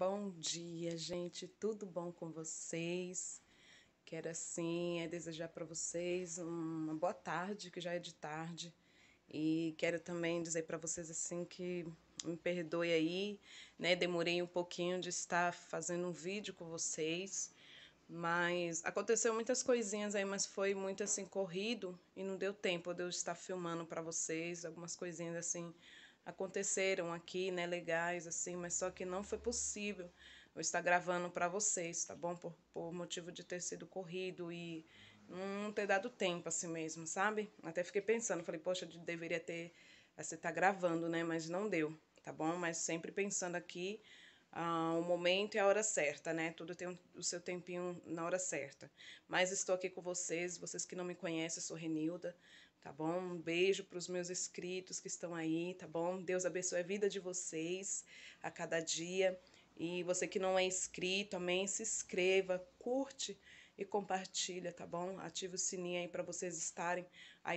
Bom dia, gente. Tudo bom com vocês? Quero assim desejar para vocês uma boa tarde, que já é de tarde. E quero também dizer para vocês assim que me perdoe aí, né? Demorei um pouquinho de estar fazendo um vídeo com vocês, mas aconteceu muitas coisinhas aí, mas foi muito assim corrido e não deu tempo de eu estar filmando para vocês. Algumas coisinhas assim aconteceram aqui, né, legais assim, mas só que não foi possível eu estar gravando para vocês, tá bom? Por motivo de ter sido corrido e não ter dado tempo assim mesmo, sabe? Até fiquei pensando, falei, poxa, deveria ter, você tá gravando, né? Mas não deu, tá bom? Mas sempre pensando aqui, o momento e a hora certa, né? Tudo tem o seu tempinho na hora certa. Mas estou aqui com vocês, vocês que não me conhecem, eu sou Renilda, tá bom? Um beijo para os meus inscritos que estão aí, tá bom? Deus abençoe a vida de vocês a cada dia. E você que não é inscrito, amém? Se inscreva, curte e compartilha, tá bom? Ative o sininho aí para vocês estarem aí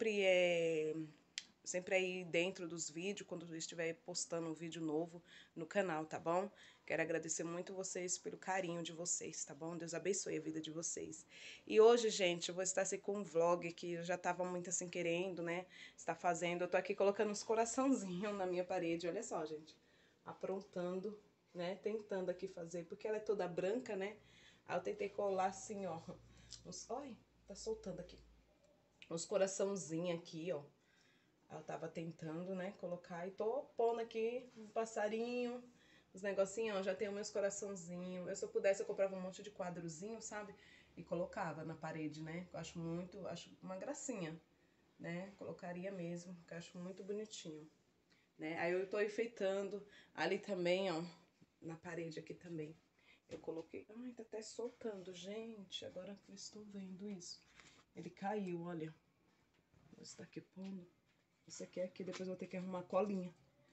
sempre aí dentro dos vídeos, quando eu estiver postando um vídeo novo no canal, tá bom? Quero agradecer muito vocês pelo carinho de vocês, tá bom? Deus abençoe a vida de vocês. E hoje, gente, eu vou estar assim com um vlog que eu já tava muito assim querendo, né? Estar fazendo. Eu tô aqui colocando uns coraçãozinhos na minha parede, olha só, gente. Aprontando, né? Tentando aqui fazer, porque ela é toda branca, né? Aí eu tentei colar assim, ó. Olha, tá soltando aqui. Uns coraçãozinhos aqui, ó. Eu tava tentando, né, colocar e tô pondo aqui um passarinho, os negocinhos, ó, já tenho meus coraçãozinhos. Se eu pudesse, eu comprava um monte de quadrozinho, sabe? E colocava na parede, né? Eu acho uma gracinha, né? Colocaria mesmo, porque eu acho muito bonitinho, né? Aí eu tô enfeitando ali também, ó, na parede aqui também. Eu coloquei, ai, tá até soltando, gente, agora que eu estou vendo isso. Ele caiu, olha. Você tá aqui pondo. Isso aqui, depois eu vou ter que arrumar colinha.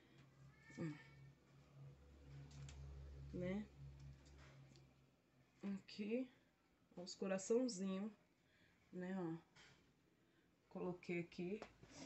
Né? Aqui, os coraçãozinhos, né, ó. Coloquei aqui.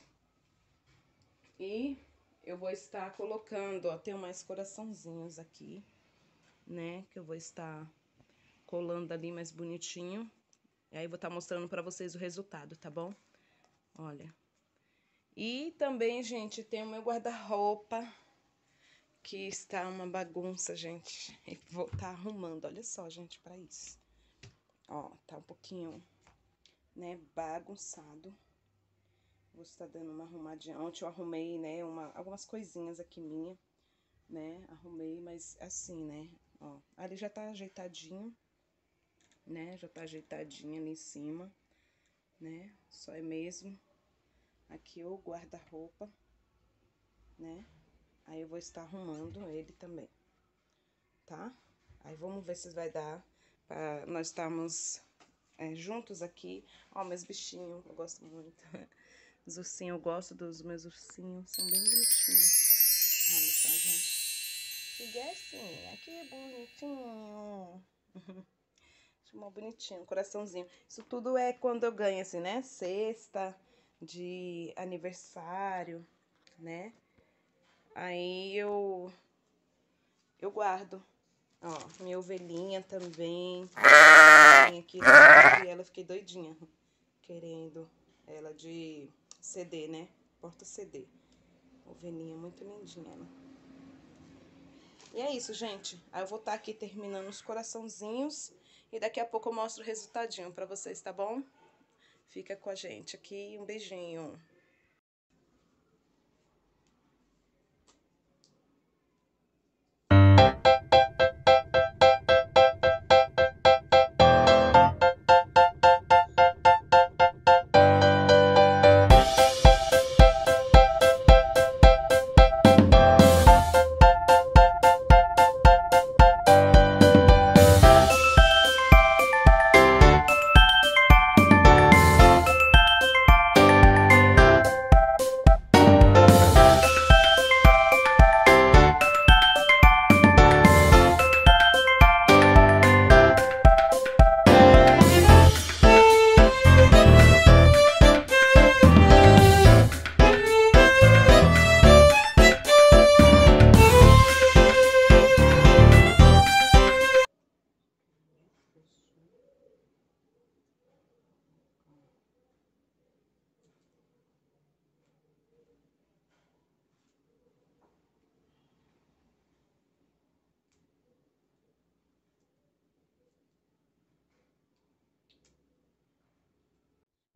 E eu vou estar colocando, ó, tem mais coraçãozinhos aqui, né, que eu vou estar colando ali mais bonitinho. E aí vou estar mostrando pra vocês o resultado, tá bom? Olha. E também, gente, tem o meu guarda-roupa, que está uma bagunça, gente. E vou estar arrumando, olha só, gente, pra isso. Ó, tá um pouquinho, né, bagunçado. Vou estar dando uma arrumadinha. Ontem eu arrumei, né, algumas coisinhas aqui minha, né, arrumei, mas assim, né, ó. Ali já tá ajeitadinho, né, já tá ajeitadinho ali em cima, né, só é mesmo aqui o guarda-roupa, né. Aí eu vou estar arrumando ele também, tá? Aí vamos ver se vai dar pra nós estarmos juntos aqui. Ó, meus bichinhos, eu gosto muito. Os ursinhos, eu gosto dos meus ursinhos, são bem bonitinhos. Olha só, gente. Que gracinha, que bonitinho. Chamou bonitinho, coraçãozinho. Isso tudo é quando eu ganho, assim, né? Cesta de aniversário, né? Aí eu guardo. Ó, minha ovelhinha também. Aqui, e ela fiquei doidinha, querendo ela de CD, né? Porta CD. Ovelhinha muito lindinha ela. E é isso, gente. Aí eu vou estar aqui terminando os coraçãozinhos e daqui a pouco eu mostro o resultadinho pra vocês, tá bom? Fica com a gente aqui. Um beijinho.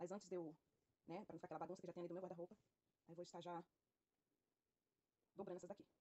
Mas antes de eu, né, pra não ficar aquela bagunça que já tem ali do meu guarda-roupa, aí vou estar já dobrando essas daqui.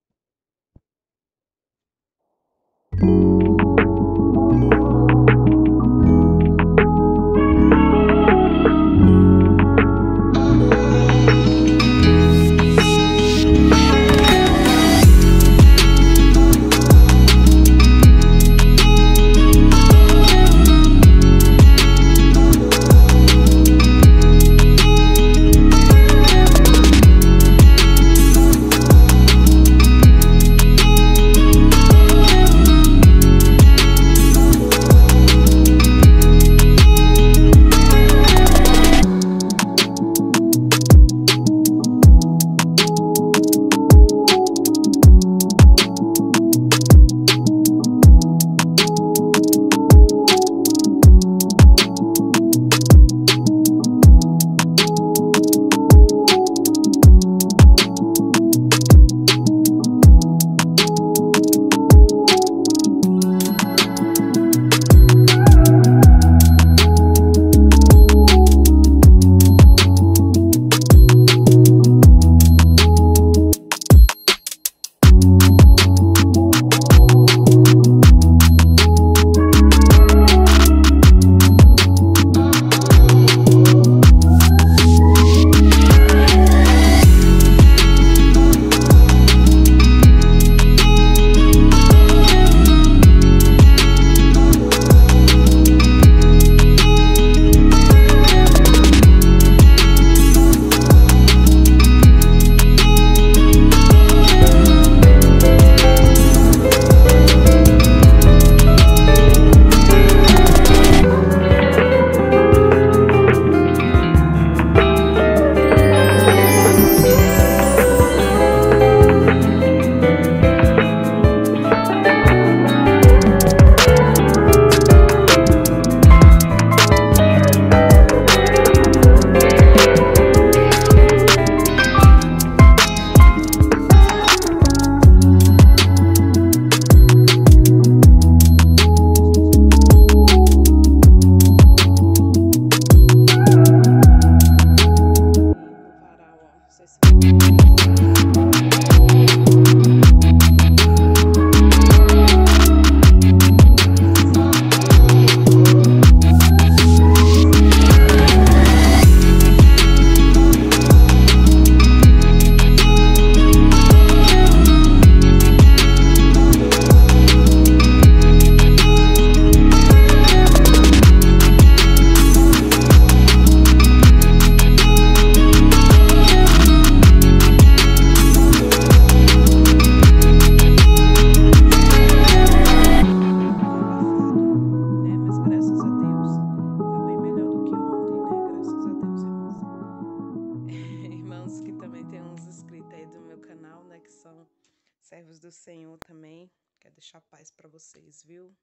Servos do Senhor também. Quero deixar paz para vocês, viu?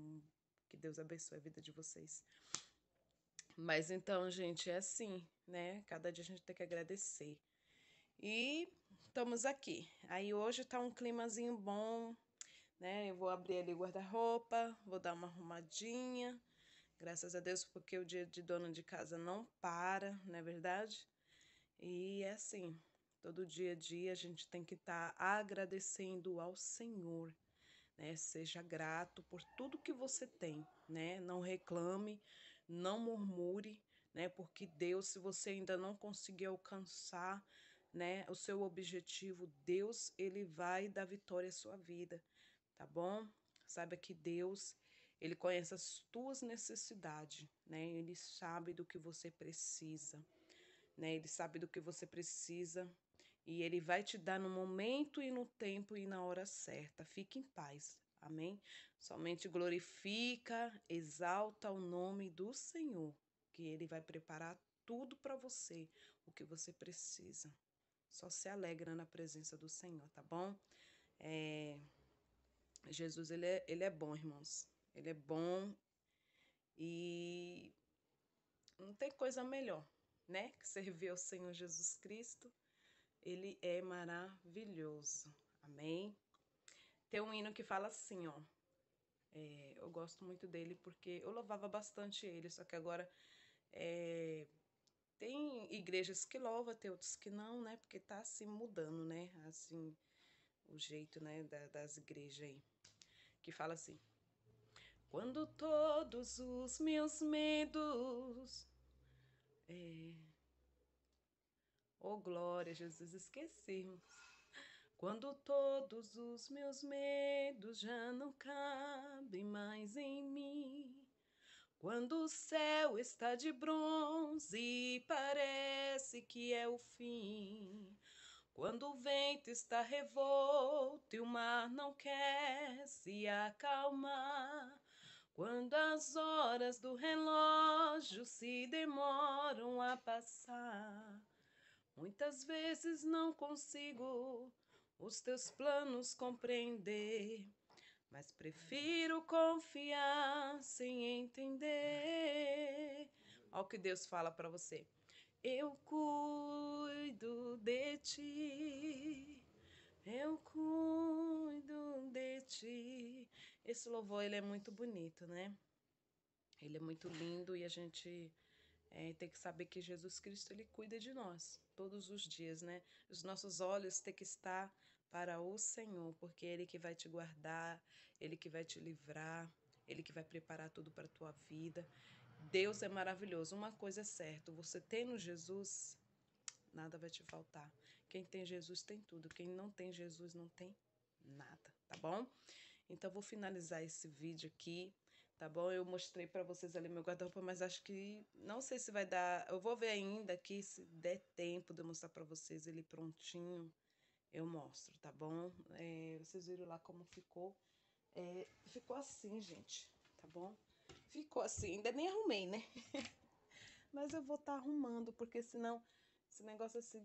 Que Deus abençoe a vida de vocês. Mas então, gente, é assim, né? Cada dia a gente tem que agradecer. E estamos aqui. Aí hoje tá um climazinho bom, né? Eu vou abrir ali o guarda-roupa, vou dar uma arrumadinha. Graças a Deus, porque o dia de dona de casa não para, não é verdade? E é assim, todo dia a dia a gente tem que estar agradecendo ao Senhor, né? Seja grato por tudo que você tem, né? Não reclame, não murmure, né? Porque Deus, se você ainda não conseguir alcançar, né, o seu objetivo, Deus, ele vai dar vitória à sua vida, tá bom? Saiba que Deus, ele conhece as tuas necessidades, né? Ele sabe do que você precisa, né? Ele sabe do que você precisa e ele vai te dar no momento e no tempo e na hora certa. Fique em paz. Amém? Somente glorifica, exalta o nome do Senhor, que ele vai preparar tudo para você, o que você precisa. Só se alegra na presença do Senhor, tá bom? Jesus, ele é bom, irmãos. Ele é bom e não tem coisa melhor, né? Que servir ao Senhor Jesus Cristo. Ele é maravilhoso. Amém? Tem um hino que fala assim, ó. Eu gosto muito dele porque eu louvava bastante ele, só que agora Tem igrejas que louvam, tem outros que não, né? Porque tá assim mudando, né? Assim, o jeito, né, das igrejas aí. Que fala assim: quando todos os meus medos. Oh, glória, Jesus, esqueci. Quando todos os meus medos já não cabem mais em mim. Quando o céu está de bronze e parece que é o fim. Quando o vento está revolto e o mar não quer se acalmar. Quando as horas do relógio se demoram a passar. Muitas vezes não consigo os teus planos compreender. Mas prefiro confiar sem entender. Olha o que Deus fala para você. Eu cuido de ti. Eu cuido de ti. Esse louvor, ele é muito bonito, né? Ele é muito lindo e a gente tem que saber que Jesus Cristo, ele cuida de nós todos os dias, né? Os nossos olhos têm que estar para o Senhor, porque Ele que vai te guardar, Ele que vai te livrar, Ele que vai preparar tudo para a tua vida. Deus é maravilhoso. Uma coisa é certa, você tendo Jesus, nada vai te faltar. Quem tem Jesus tem tudo, quem não tem Jesus não tem nada, tá bom? Então, vou finalizar esse vídeo aqui, tá bom? Eu mostrei pra vocês ali meu guarda-roupa, mas acho que... Não sei se vai dar... Eu vou ver ainda aqui, se der tempo de eu mostrar pra vocês ele prontinho, eu mostro, tá bom? Vocês viram lá como ficou. Ficou assim, gente, tá bom? Ficou assim, ainda nem arrumei, né? Mas eu vou estar arrumando, porque senão esse negócio assim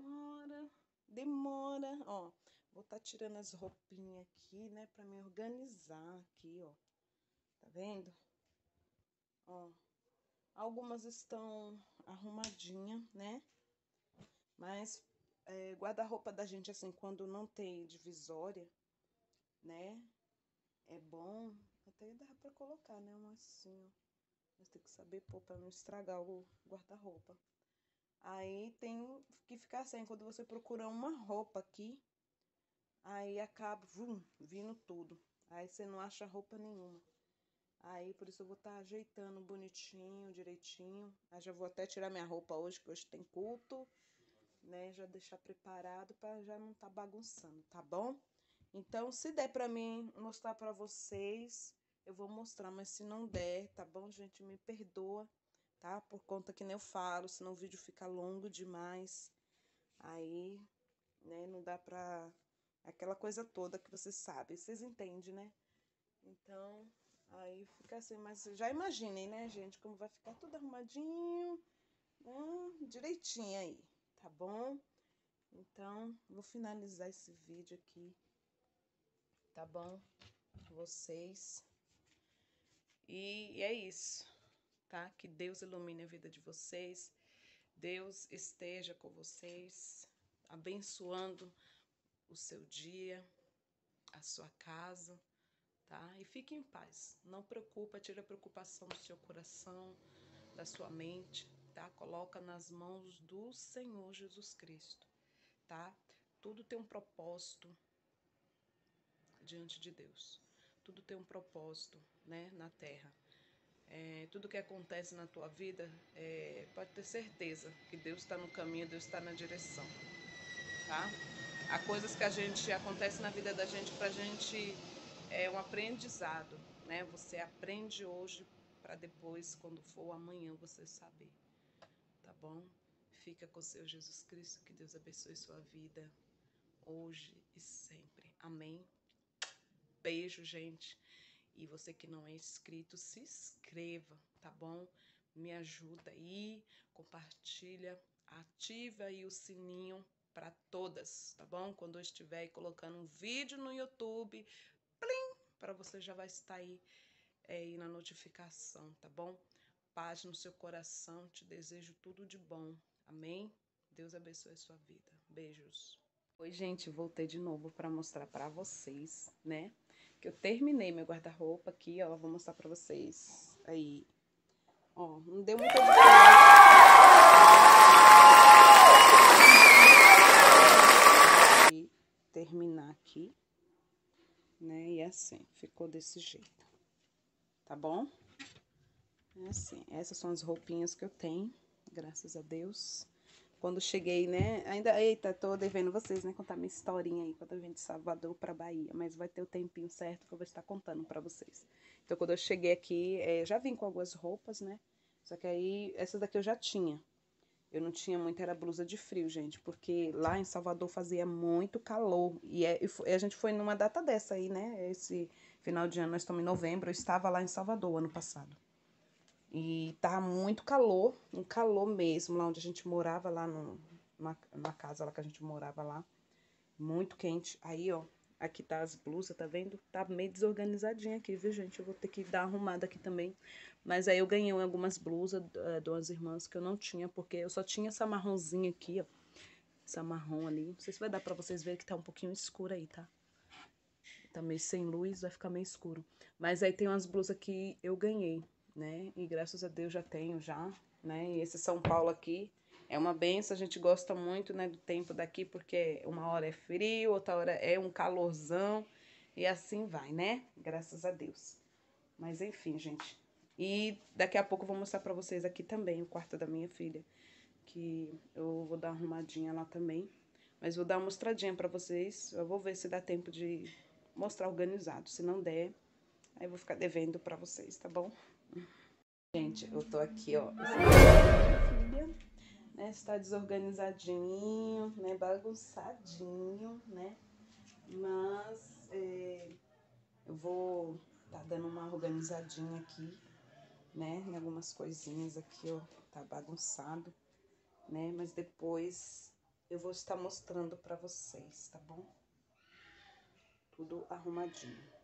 demora. Ó, vou estar tirando as roupinhas aqui, né, pra me organizar aqui, ó. Tá vendo? Ó, algumas estão arrumadinhas, né? Mas guarda-roupa da gente, assim, quando não tem divisória, né? É bom. Até dá pra colocar, né? Um assim, ó. Mas tem que saber pôr pra não estragar o guarda-roupa. Aí tem que ficar assim, quando você procura uma roupa aqui, aí acaba, vindo tudo. Aí você não acha roupa nenhuma. Aí, por isso eu vou estar ajeitando bonitinho, direitinho. Aí já vou até tirar minha roupa hoje, que hoje tem culto, né? Já deixar preparado para já não estar bagunçando, tá bom? Então, se der para mim mostrar para vocês, eu vou mostrar. Mas se não der, tá bom, gente? Me perdoa, tá? Por conta que nem eu falo, senão o vídeo fica longo demais. Aí, né, não dá pra... Aquela coisa toda que vocês sabem, vocês entendem, né? Então, aí fica assim, mas já imaginem, né, gente, como vai ficar tudo arrumadinho, né, direitinho aí, tá bom? Então, vou finalizar esse vídeo aqui, tá bom? Vocês. E é isso, tá? Que Deus ilumine a vida de vocês, Deus esteja com vocês, abençoando o seu dia, a sua casa, tá? E fique em paz. Não preocupa, tira a preocupação do seu coração, da sua mente, tá? Coloca nas mãos do Senhor Jesus Cristo, tá? Tudo tem um propósito diante de Deus. Tudo tem um propósito, né, na terra. Tudo que acontece na tua vida, pode ter certeza que Deus está no caminho, Deus está na direção, tá? Há coisas que acontece na vida da gente pra gente um aprendizado, né? Você aprende hoje para depois, quando for amanhã, você saber, tá bom? Fica com o seu Jesus Cristo, que Deus abençoe sua vida hoje e sempre. Amém? Beijo, gente. E você que não é inscrito, se inscreva, tá bom? Me ajuda aí, compartilha, ativa aí o sininho para todas, tá bom? Quando eu estiver aí colocando um vídeo no YouTube, plim, para você já vai estar aí na notificação, tá bom? Paz no seu coração, te desejo tudo de bom. Amém? Deus abençoe a sua vida. Beijos. Oi, gente, voltei de novo para mostrar para vocês, né? Que eu terminei meu guarda-roupa aqui, ó, vou mostrar para vocês. Aí, Ó, não deu muita diferença. E terminar aqui, né? E assim, ficou desse jeito, tá bom? É assim, essas são as roupinhas que eu tenho, graças a Deus. Quando cheguei, né, eita, tô devendo vocês, né, contar minha historinha aí, quando eu vim de Salvador pra Bahia, mas vai ter o tempinho certo que eu vou estar contando pra vocês. Então, quando eu cheguei aqui, já vim com algumas roupas, né, só que aí, essa daqui eu já tinha. Eu não tinha muito, era blusa de frio, gente, porque lá em Salvador fazia muito calor, e a gente foi numa data dessa aí, né, esse final de ano, nós estamos em novembro, eu estava lá em Salvador ano passado. E tava muito calor, um calor mesmo, lá onde a gente morava, lá na casa lá que a gente morava lá. Muito quente. Aí, ó, aqui tá as blusas, tá vendo? Tá meio desorganizadinha aqui, viu, gente? Eu vou ter que dar uma arrumada aqui também. Mas aí eu ganhei algumas blusas de umas irmãs que eu não tinha, porque eu só tinha essa marronzinha aqui, ó. Essa marrom ali. Não sei se vai dar pra vocês verem que tá um pouquinho escura aí, tá? Tá meio sem luz, vai ficar meio escuro. Mas aí tem umas blusas que eu ganhei, né? E graças a Deus já tenho já, né? E esse São Paulo aqui é uma benção, a gente gosta muito, né, do tempo daqui, porque uma hora é frio, outra hora é um calorzão, e assim vai, né? Graças a Deus. Mas enfim, gente. E daqui a pouco eu vou mostrar pra vocês aqui também o quarto da minha filha, que eu vou dar uma arrumadinha lá também. Mas vou dar uma mostradinha pra vocês, eu vou ver se dá tempo de mostrar organizado. Se não der, aí eu vou ficar devendo pra vocês, tá bom? Gente, eu tô aqui, ó. Esse aqui é minha filha, né? Está desorganizadinho, né? Bagunçadinho, né? Mas eu vou tá dando uma organizadinha aqui, né? Em algumas coisinhas aqui, ó. Tá bagunçado, né? Mas depois eu vou estar mostrando pra vocês, tá bom? Tudo arrumadinho.